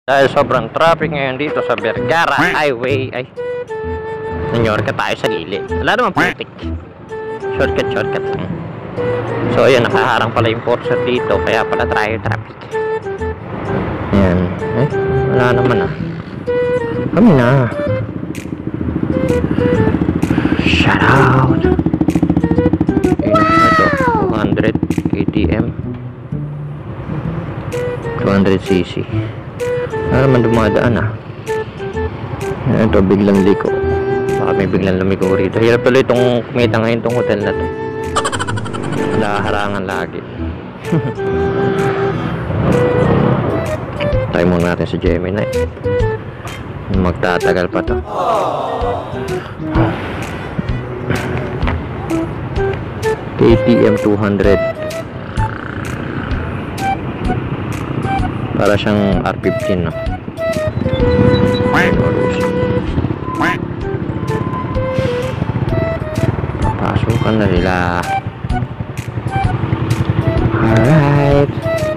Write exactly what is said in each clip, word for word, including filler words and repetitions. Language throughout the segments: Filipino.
Dahil sobrang traffic ngayon dito sa Vergara Highway ay nanyorka tayo sa gilid. Wala naman putik. Shortcut, shortcut lang. So ayun, nakaharang pala yung Porsche dito, kaya pala tayo traffic. Ayan. Eh, wala naman ah. Kami na. Shout out. Ayun, ito. two hundred K T M. two hundred C C. Para naman dumadaan ah. Ito biglang liko. Baka may biglang lumiko rito. Hirap tuloy itong kumita ngayon itong hotel na to. Nakaharangan lagi. Tayo muna natin sa Gemini. Magtatagal pa to. K T M two hundred. Para siyang R fifteen, no? Pasukan na nila. Alright.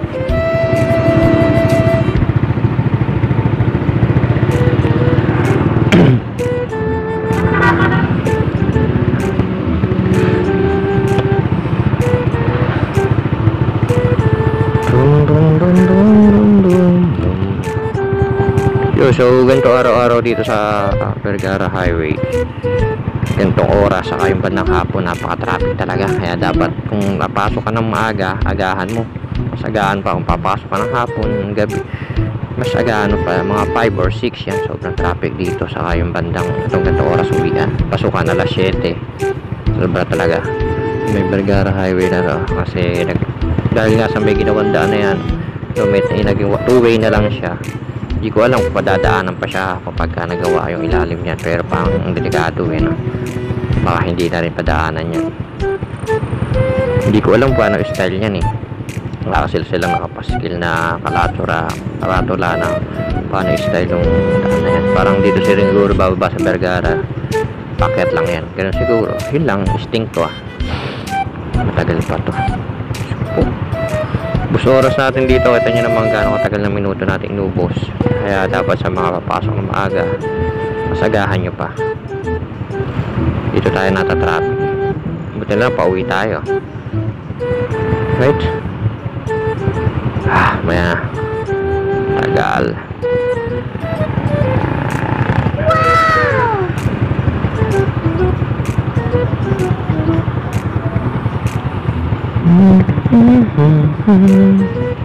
Yo, so ganito araw-araw dito sa uh, Vergara Highway. Ganitong oras saka yung bandang hapon, napaka-traffic talaga. Kaya dapat kung napasok ka ng maaga, agahan mo. Mas agahan pa kung papasok ka ng hapon, ng gabi. Mas agahan pa, mga five or six yan. Sobrang traffic dito saka yung bandang itong ganitong oras uwian. Pasukan na alas seven. Sobra talaga. May Vergara Highway na to kasi nag, dahil nga sa may ginawang daan na yan, so may naging two-way na lang siya. Hindi ko alam kung padadaanan pa siya kapag ka nagawa yung ilalim niyan, pero pang delikado eh, no? Baka hindi na rin padaanan yan. Hindi ko alam kung ano style niyan eh. Wala kasi silang nakapaskil na kalatura karatula na paano style yung daan na yan. Parang dito si siguro bababa sa Vergara, packet lang yan, ganun siguro. Yun lang, instinct ko ah. Matagal pa to. Oh. Bus oras natin dito, kita nyo naman gano'ng katagal na minuto natin inubos. Kaya dapat sa mga papasok na maaga, masagahan nyo pa. Dito tayo natatraffic. Buti lang, pauwi tayo. Right? Ah, maya. Tagal. Wow!